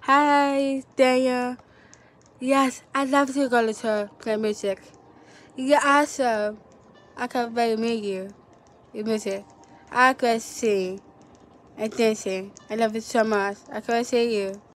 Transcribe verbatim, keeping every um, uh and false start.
Hi, Daniel. Yes, I love to go to play music. Yeah, also, I can play music. Music. I can sing and dancing. I love it so much. I can see you.